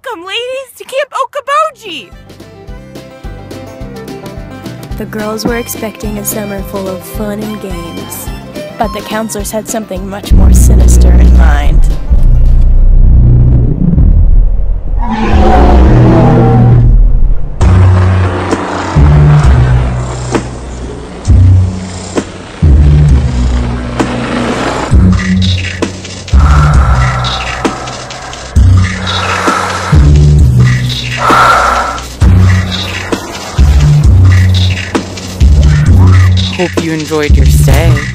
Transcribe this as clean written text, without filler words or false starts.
Welcome, ladies, to Camp Okoboji! The girls were expecting a summer full of fun and games, but the counselors had something much more sinister in mind. Hope you enjoyed your stay.